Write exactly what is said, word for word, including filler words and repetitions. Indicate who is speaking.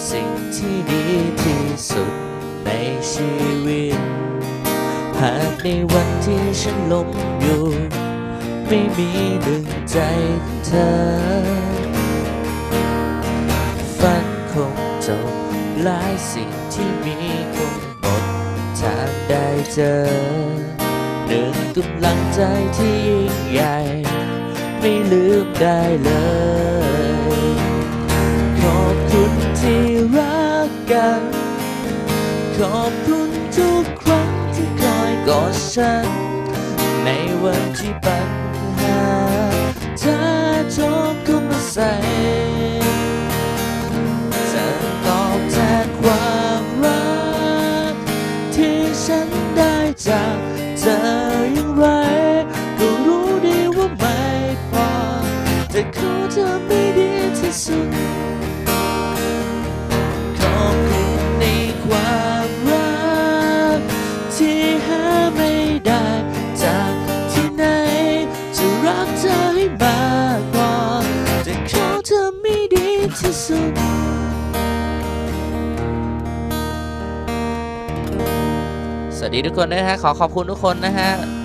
Speaker 1: สิ่งที่ดีที่สุดในชีวิตหากในวันที่ฉันล้มอยู่ไม่มีหนึ่งใจของเธอฝันคงจบหลายสิ่งที่มีคงหมดทางได้เจอหนึ่งกำลังใจที่ยิ่งใหญ่ไม่ลืมได้เลยขอบคุณที่รักกันขอบคุณทุกครั้งที่คอยกอดฉันในวันที่ปัญหาเธอโจมเข้ามาใส่จะตอบแทนความรักที่ฉันได้จากเธออย่างไรก็รู้ดีว่าไม่พอแต่ขอเธอไม่ดีที่สุดขอบคุณในความรักที่หาไม่ได้จากที่ไหนจะรักเธอให้มากพอแต่ขอเธอไม่ดีที่สุดสวัสดีทุกคนนะฮะขอขอบคุณทุกคนนะฮะ